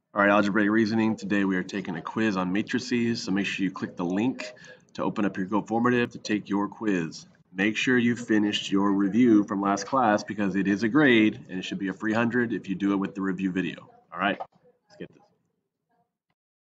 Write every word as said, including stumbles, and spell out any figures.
All right, algebraic reasoning. Today we are taking a quiz on matrices, so make sure you click the link to open up your Go Formative to take your quiz. Make sure you finished your review from last class because it is a grade and it should be a free one hundred if you do it with the review video. All right.